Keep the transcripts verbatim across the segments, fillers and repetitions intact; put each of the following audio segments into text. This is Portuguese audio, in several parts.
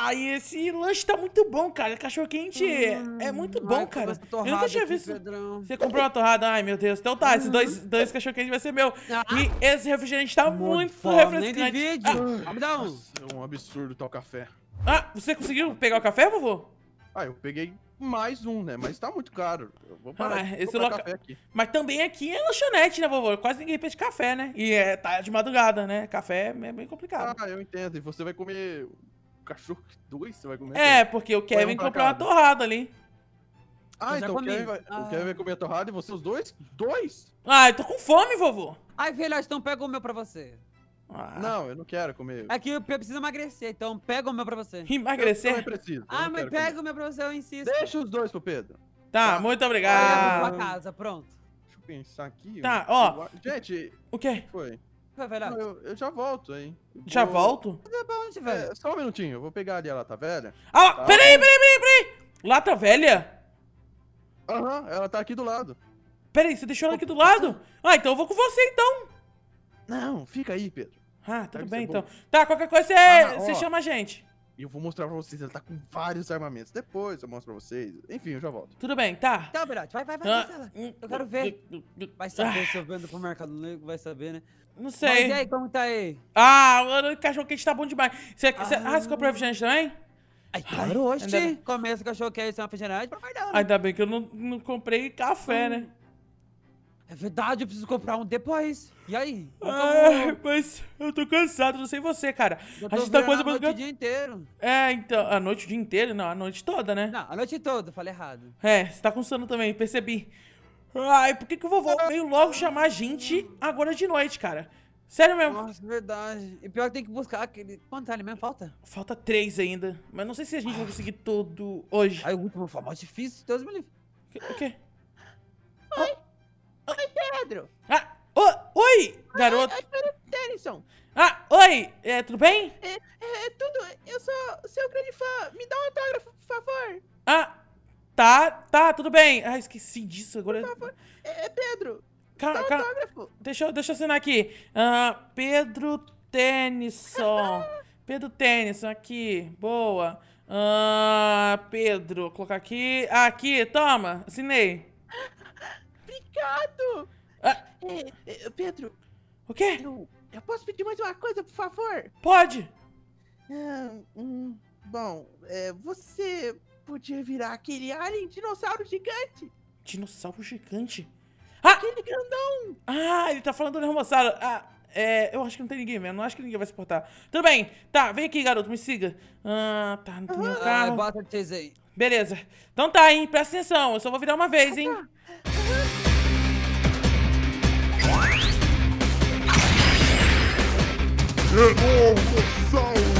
Ai, esse lanche tá muito bom, cara. Cachorro-quente Hum, é muito bom, ai, cara. essa Eu torrada nunca tinha aqui, visto. Pedrão. Você comprou uma torrada? Ai, meu Deus. Então tá, esses dois, dois cachorro-quentes vai ser meu. Ah. E esse refrigerante tá Morro de muito fome, nem de refrescante. vídeo. Ah, Ah, me dá um. Nossa, é um absurdo tal café. ah, você conseguiu pegar o café, vovô? Ah, eu peguei mais um, né? Mas tá muito caro. Eu vou parar Ah, de esse comprar loca- café aqui. Mas também aqui é lanchonete, né, vovô? Quase ninguém pede café, né? E é, tá de madrugada, né? Café é bem complicado. Ah, eu entendo. E você vai comer cachorro dois? Você vai comer? É, porque o Kevin um pra comprou uma cada. torrada ali. Ah, Eu já então o comi. Kevin, vai, Ah. o Kevin vai comer a torrada e você os dois? Dois? Ah, eu tô com fome, vovô. Ai, velhote, então pega o meu pra você. Ah, Não, eu não quero comer. É que eu preciso emagrecer, então pega o meu pra você. Eu também emagrecer? preciso. eu Ah, não mas quero pega comer. o meu pra você, eu insisto. Deixa os dois pro Pedro. Tá, Tá. muito Leva obrigado. pra casa, pronto. Deixa eu pensar aqui. Tá, eu- ó. eu- Gente, O quê? foi. Foi, Não, velhote? eu, eu já volto, hein. Eu Já vou- volto? Tá pra onde, velho? É, só um minutinho, eu vou pegar ali a lata velha. Ah, Tá. peraí, peraí, peraí, peraí. Lata velha? Aham, ela tá aqui do lado. Peraí, você deixou ela aqui do lado? Ah, então eu vou com você, então. Não, fica aí, Pedro. Ah, tudo Deve bem, ser então. bom. Tá, qualquer coisa você, Ah, você ó. chama a gente. E eu vou mostrar pra vocês, ela tá com vários armamentos. Depois eu mostro pra vocês. Enfim, eu já volto. Tudo bem, tá. Então, velhote, vai, vai, vai, Ah, vai, vai. hum, Eu quero ver. Vai saber Ah, se eu vendo pro Mercado Negro, vai saber, né? Não Mas e sei. aí, como tá aí? Ah, o cachorro quente tá bom demais. Você, você, Ah. ah, você comprou refrigerante também? Ai, claro, hoje. ainda- Começa o cachorro quente, sem refrigerante, pra guardar, né? Ainda bem que eu não, não comprei café, né? É verdade, eu preciso comprar um depois. E aí? Ah, mas eu tô cansado, não sei você, cara. Eu A tô gente tá virando coisa a noite pra... o dia inteiro. É, então, a noite o dia inteiro? Não, a noite toda, né? Não, a noite toda, falei errado. É, você tá com sono também, percebi. Ai, por que que o vovô veio logo chamar a gente agora de noite, cara? Sério mesmo. Nossa, verdade. E pior que tem que buscar aquele... Quanto alimento falta? Falta três ainda, mas não sei se a gente vai conseguir tudo hoje. Aí o último foi mais difícil, Deus me livre. O quê? Pedro! Ah, ô, oi, garoto. Denison! Ah, oi, é, tudo bem? É, é tudo... Eu sou seu grande fã. Me dá um autógrafo, por favor. Ah, tá, tá, tudo bem. Ah, esqueci disso agora. É, Pedro. Calma, calma. autógrafo. Deixa, eu- deixa eu assinar aqui. Ah, Pedro Tennyson. Pedro Tennyson, aqui. Boa. Ah, Pedro, vou colocar aqui. Ah, aqui, toma. Assinei. Obrigado. Ah, É, é, Pedro, o quê? eu, eu posso pedir mais uma coisa, por favor? Pode. Ah, hum, bom, é, você podia virar aquele alien dinossauro gigante? Dinossauro gigante. Ah, Aquele grandão. ah, ele tá falando do Nermossauro. Ah, é, eu acho que não tem ninguém mesmo. Não acho que ninguém vai se portar. Tudo bem. Tá, vem aqui, garoto, me siga. Ah, tá, não tem nenhum carro. bota vocês aí. Beleza. Então tá, hein, presta atenção. Eu só vou virar uma vez, hein. Enormossauro!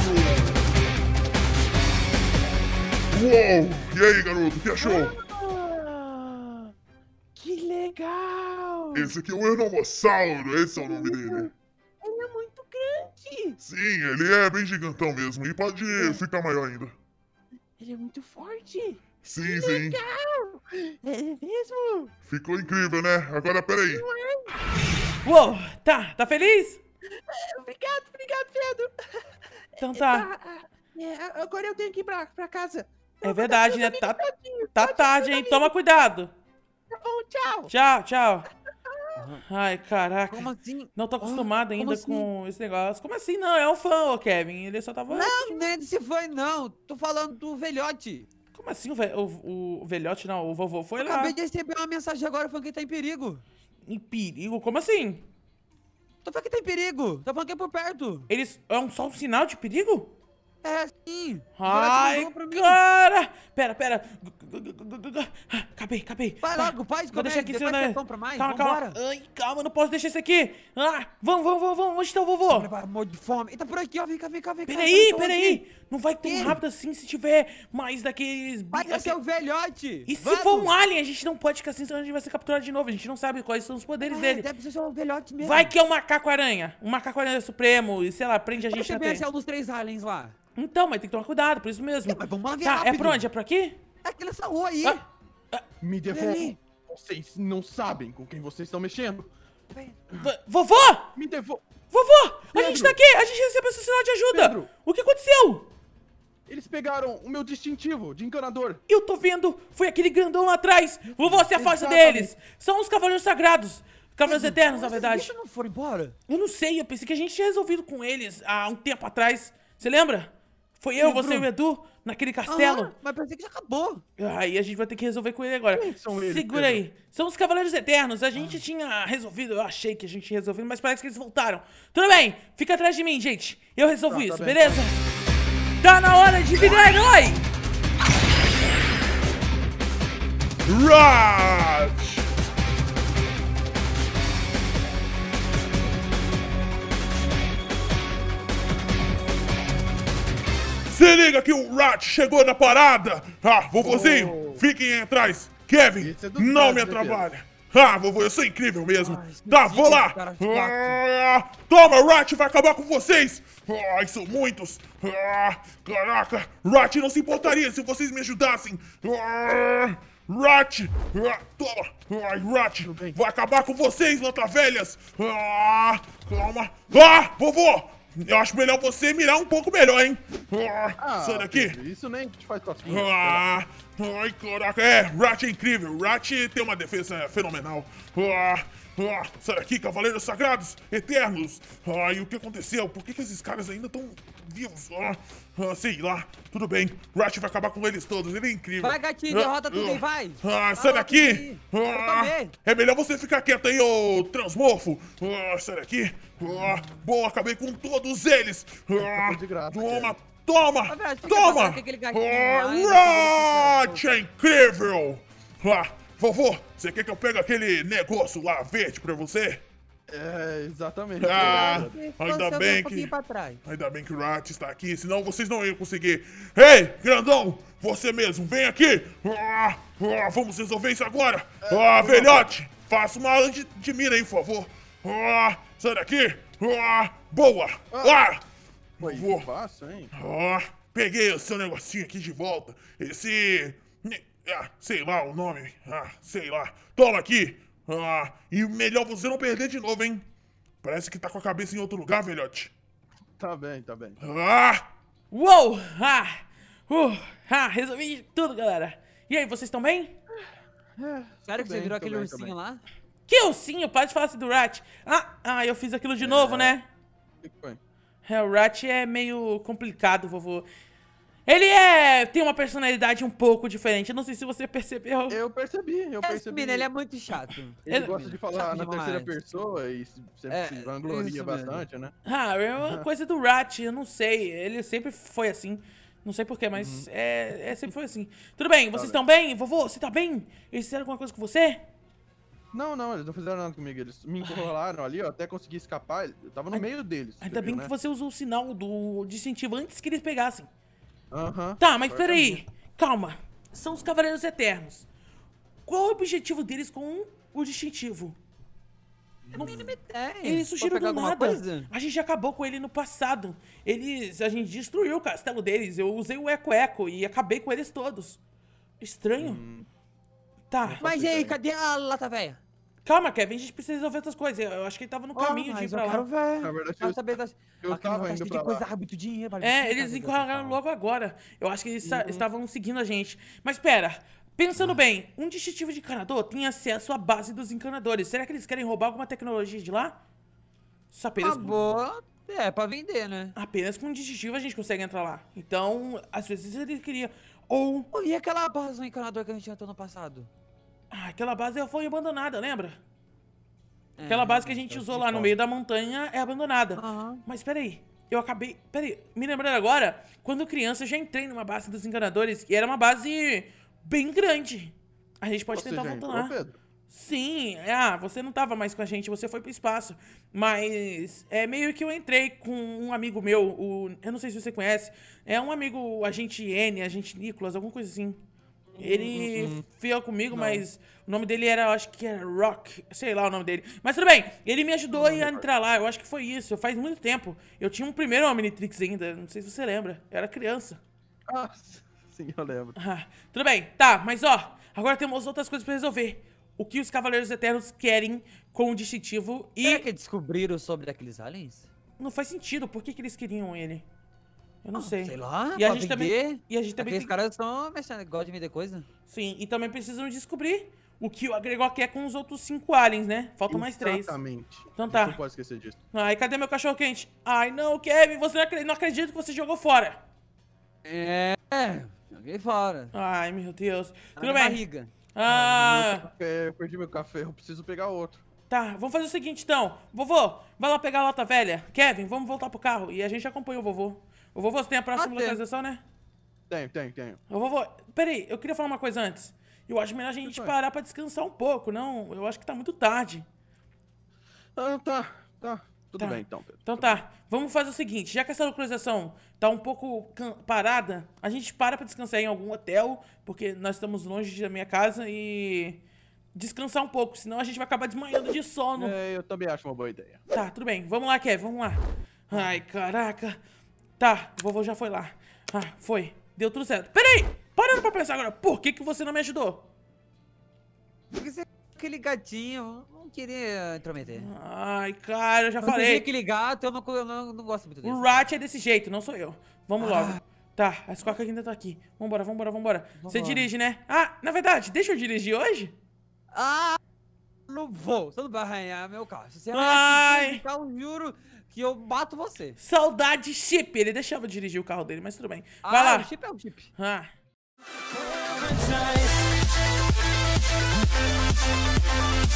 Uou! E aí, garoto, o que achou? Ah, que legal. Esse aqui é o Enormossauro, esse é o nome dele. Ele é muito grande. Sim, ele é bem gigantão mesmo e pode ficar maior ainda. Ele é muito forte. Sim, sim. Legal. É mesmo? Ficou incrível, né? Agora, peraí. Uou, tá, tá feliz? Obrigado, obrigado, Pedro. Então tá. É, agora eu tenho que ir pra, pra casa. É verdade, né? Tá, tá tarde, hein? Toma cuidado. Tá bom, tchau. Tchau, tchau. Ai, caraca. Como assim? Não tô acostumado ainda assim? com esse negócio. Como assim? Não, é um fã, ô Kevin. Ele só tava... Não, nem desse foi, não. Tô falando do velhote. Como assim o, ve- o, o velhote, não? O vovô foi Eu lá. acabei de receber uma mensagem agora falando que tá em perigo. Em perigo? Como assim? Tô falando que tá em perigo. Tá falando que é por perto. Eles... É um, só um sinal de perigo? É, sim. O velhote Ai, mandou pra mim. cara! Pera, pera. Acabei, acabei. Vai Tá. logo, pai, Vou deixar aqui em cima depois da... você compra mais. Calma, Vambora. calma. Ai, calma, não posso deixar isso aqui. Ah, vamos, vamos, vamos, vamos. Onde tá o Vou vovô? levar amor de fome. Ele tá por aqui, ó. Vem cá, vem cá, vem cá. Peraí, Tô peraí. aqui. Não vai tão Que? rápido assim se tiver mais daqueles... Vai, esse é o velhote. E se Vamos. for um alien, a gente não pode ficar assim, senão a gente vai ser capturado de novo. A gente não sabe quais são os poderes É, dele. deve ser só o velhote mesmo. Vai que é um macaco-aranha. Um macaco-aranha supremo e, sei lá, prende a Vai gente ser na bem teia. esse é um dos três aliens lá. Então, mas tem que tomar cuidado, por isso mesmo. É, mas vamos lá ver Tá, é rápido. por onde? É por aqui? É aqui nessa rua aí. Ah. Me Peraí. devolvam. Vocês não sabem com quem vocês estão mexendo. Vem. V- Vovô! Me devolvam. Vovô! A Pedro! gente tá aqui! A gente recebeu esse sinal de ajuda! Pedro! O que aconteceu? Eles pegaram o meu distintivo de encanador. Eu tô vendo, foi aquele grandão lá atrás. Vovô, se afasta Exatamente. deles. São os Cavaleiros Sagrados. Cavaleiros Eternos, na Mas verdade. Esses bichos não foram embora? Eu não sei, eu pensei que a gente tinha resolvido com eles há um tempo atrás. Você lembra? Foi eu, Lembro. você e o Edu, naquele castelo. Aham, mas pensei que já acabou. Aí a gente vai ter que resolver com ele agora. Quem são eles, Segura Pedro? aí. São os Cavaleiros Eternos. A gente tinha resolvido, eu achei que a gente tinha resolvido, mas parece que eles voltaram. Tudo bem, fica atrás de mim, gente. Eu resolvo Tá, tá isso, bem. beleza? Tá na hora de virar herói! Raj! Se liga que o Rat chegou na parada! Ah, vovozinho, Oh. fiquem atrás! Kevin, Esse é do não Rat, me né, atrapalha! Ah, vovô, eu sou incrível mesmo! Ah, esqueci Tá, vou desse lá! cara chato. Ah, toma, Rat vai acabar com vocês! Ai, são muitos! Ah, caraca! Rat não se importaria se vocês me ajudassem! Ah, Rat! Ah, toma! Ai, Rat! bem. Vai acabar com vocês, lata-velhas! Ah, calma! Ah, vovô! Eu acho melhor você mirar um pouco melhor, hein? Ah, Ah, sai daqui! Pedro, isso nem te faz cosquinha. Ah, ai, caraca, é, Rat é incrível, Rat tem uma defesa fenomenal. Ah, ah, sai daqui, Cavaleiros Sagrados, Eternos. Ai, o que aconteceu? Por que, que esses caras ainda estão vivos? Ah, ah, sei lá, tudo bem, Rat vai acabar com eles todos, ele é incrível. Vai, gatinho, Ah, derrota tudo ah, aí, vai. Ah, sai Ah, daqui. tudo aí. Quero Ah, comer. é melhor você ficar quieto aí, ô transmorfo. Ah, sai daqui. Ah, boa, acabei com todos eles. Ah, Foi de graça, toma, Kevin. toma, Ô, velho, fica toma. pra lá que aquele gatinho lá ainda Ah, tá Rat é incrível. Ah, vovô, você quer que eu pegue aquele negócio lá verde pra você? É, exatamente. Ah, É, ainda Você bem um pouquinho que... pra trás. Ainda bem que o Rat está aqui, senão vocês não iam conseguir. Ei, grandão, você mesmo, vem aqui. Ah, ah, vamos resolver isso agora. Ah, velhote, faça uma de, de mira aí, por favor. Ah, sai daqui. Ah, boa. Ah, Foi vou. fácil, hein? Ah, peguei o seu negocinho aqui de volta. Esse... Ah, sei lá o nome. Ah, sei lá. Toma aqui. Ah, e melhor você não perder de novo, hein? Parece que tá com a cabeça em outro lugar, velhote. Tá bem, tá bem. Ah! Uou! Ah! Uh! Ah! Resolvi tudo, galera. E aí, vocês estão bem? É, Sério tô que você bem, virou tô aquele bem, tô ursinho bem. lá? Que ursinho, para de falar assim do Rat. Ah! Ah, eu fiz aquilo de novo, né? O que que foi? É, o Rat é meio complicado, vovô. Ele é... tem uma personalidade um pouco diferente. Eu não sei se você percebeu. Eu percebi, eu Esse percebi. menino, ele é muito chato. Ele Ele- gosta de falar Chato na terceira demais. pessoa e se- sempre É, se vangloria isso mesmo. bastante, né? Ah, é uma coisa do Rat, eu não sei. Ele sempre foi assim. Não sei porquê, mas é, é, sempre foi assim. Tudo bem, vocês estão bem? Vovô, você tá bem? Eles fizeram alguma coisa com você? Não, não, eles não fizeram nada comigo. Eles me enrolaram ali, ó, até consegui escapar. Eu tava no meio deles. Ainda você bem viu, que né? você usou o sinal do distintivo antes que eles pegassem. Aham. Tá, mas Agora peraí. Calma. São os Cavaleiros Eternos. Qual é o objetivo deles com o distintivo? Não, É, eles pode surgiram pegar do alguma nada. coisa? A gente acabou com ele no passado. Eles. A gente destruiu o castelo deles. Eu usei o Eco Eco e acabei com eles todos. Estranho. Hum, Tá. Mas e aí, cadê a lata velha? Calma, Kevin, a gente precisa resolver outras coisas. Eu acho que ele tava no caminho de ir mas pra eu lá. quero ver. Na verdade, Quero eu- saber das... eu Aquela tava tá indo cheia pra de coisa, lá. ah, muito dinheiro. vale É, muito eles caro, encorraram pessoal. logo agora. Eu acho que eles Uhum. esta- estavam seguindo a gente. Mas pera, pensando bem, um distintivo de encanador tem acesso à base dos encanadores. Será que eles querem roubar alguma tecnologia de lá? Só apenas, Uma com, boa... É, pra vender, né? apenas com um distintivo a gente consegue entrar lá. Então, às vezes ele queria. Ou. Pô, e aquela base do encanador que a gente entrou no passado? Ah, aquela base foi abandonada, lembra? É, Aquela base que a gente então, usou de lá no fora. meio da montanha é abandonada. Aham. Mas peraí, eu acabei. Peraí, me lembrando agora, quando criança eu já entrei numa base dos enganadores e era uma base bem grande. A gente pode Você tentar já voltar entrou, lá. Pedro? Sim, ah, você não tava mais com a gente, você foi pro espaço. Mas é meio que eu entrei com um amigo meu, o, eu não sei se você conhece, é um amigo, o agente N, agente Nicholas, alguma coisa assim. Ele veio comigo, mas o nome dele era, eu acho que era Rock, sei lá o nome dele. Mas tudo bem, ele me ajudou a entrar lá, eu acho que foi isso, faz muito tempo. Eu tinha um primeiro Omnitrix ainda, não sei se você lembra, eu era criança. Ah, sim, eu lembro. Ah, tudo bem, tá, mas ó, agora temos outras coisas pra resolver. O que os Cavaleiros Eternos querem com o distintivo e... Será que descobriram sobre aqueles aliens? Não faz sentido, por que, que eles queriam ele? Eu não Ah, sei. Sei lá, E a pra gente também- vender. E a gente também Aqueles tem... caras são mercenários, gostam de vender coisa. Sim, e também precisamos descobrir o que o Agregor quer com os outros cinco aliens, né? Faltam mais três. Exatamente. Então A gente tá. Não pode esquecer disso. Ai, cadê meu cachorro quente? Ai, não, Kevin, você não acredita, não acredito que você jogou fora. É, joguei fora. Ai, meu Deus. Tá na Tudo minha bem. barriga. Meu Ah, café, eu perdi meu café, eu preciso pegar outro. tá, vamos fazer o seguinte então. Vovô, vai lá pegar a lata velha. Kevin, vamos voltar pro carro e a gente acompanha o vovô. O vovô, você tem a próxima Pode ser. localização, né? Tenho, tenho, tenho. Ô, vovô, peraí, eu queria falar uma coisa antes. Eu acho melhor a gente foi? parar pra descansar um pouco, não? Eu acho que tá muito tarde. Ah, tá, tá. Tudo Tá. bem então, Pedro. Então tá, vamos fazer o seguinte, já que essa localização tá um pouco can- parada, a gente para pra descansar em algum hotel, porque nós estamos longe da minha casa e descansar um pouco, senão a gente vai acabar desmanhando de sono. É, eu também acho uma boa ideia. Tá, tudo bem, vamos lá, Kevin, vamos lá. Ai, caraca. Tá, o vovô já foi lá. Ah, foi, deu tudo certo. Peraí, parando pra pensar agora, por que que você não me ajudou? Porque você é aquele gatinho, eu não queria intrometer. Ai, cara, eu já Mas falei. aquele gato, eu não, eu não, não gosto muito dele. O Rat é desse jeito, não sou eu. Vamos Ah. logo. Tá, a escoca ainda tá aqui. Vambora, vambora, vambora. Você Vambora. dirige, né? Ah, na verdade, deixa eu dirigir hoje? Ah, não vou. Você não vai arranhar meu carro. Se você Ai. arranhar esse carro, eu juro que eu mato você. Saudade Chip. Ele deixava eu dirigir o carro dele, mas tudo bem. Vai ah, lá. o chip é o chip. Ah. Paradise.